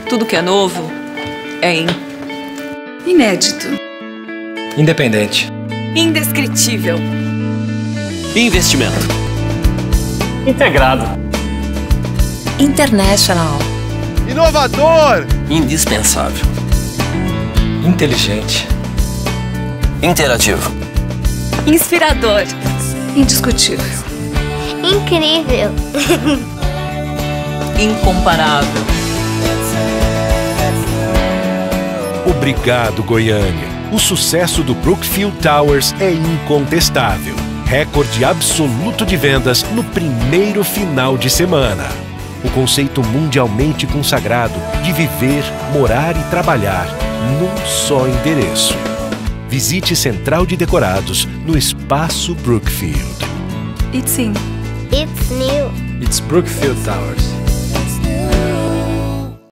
Tudo que é novo é inédito, independente, indescritível, investimento, integrado, international, inovador, indispensável, inteligente, interativo, inspirador, indiscutível, incrível, incomparável. Obrigado, Goiânia. O sucesso do Brookfield Towers é incontestável. Recorde absoluto de vendas no primeiro final de semana. O conceito mundialmente consagrado de viver, morar e trabalhar num só endereço. Visite Central de Decorados no Espaço Brookfield. It's in. it's new. It's Brookfield Towers.